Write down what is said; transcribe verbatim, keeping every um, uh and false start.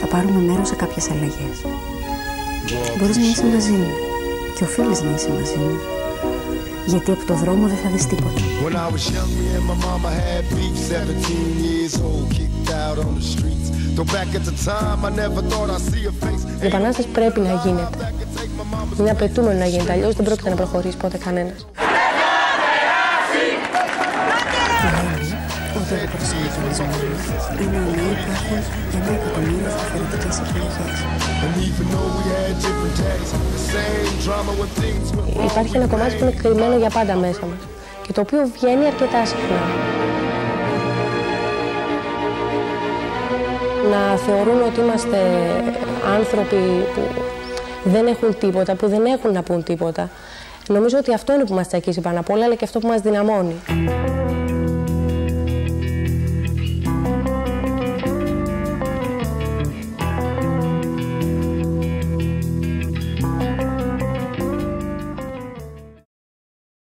πάρουμε μέρος σε κάποιες αλλαγές. Μπορείς να είσαι μαζί μου και οφείλεις να είσαι μαζί μου, γιατί από το δρόμο δεν θα δεις τίποτα. Η επανάσταση πρέπει να γίνεται. Είναι απαιτούμενο να γίνεται, αλλιώς δεν πρόκειται να προχωρήσει ποτέ κανένας. Ούτε δεν προσέχει να ζούμε. Είναι όλοι υπάρχουν ένα εκατομμύριο διαφορετικές επιλογές. Υπάρχει ένα κομμάτι που είναι κρυμμένο για πάντα μέσα μας και το οποίο βγαίνει αρκετά συχνά. Να θεωρούν ότι είμαστε άνθρωποι που δεν έχουν τίποτα, που δεν έχουν να πούν τίποτα. Νομίζω ότι αυτό είναι που μας τσακίζει πάνω απ' όλα, αλλά και αυτό που μας δυναμώνει.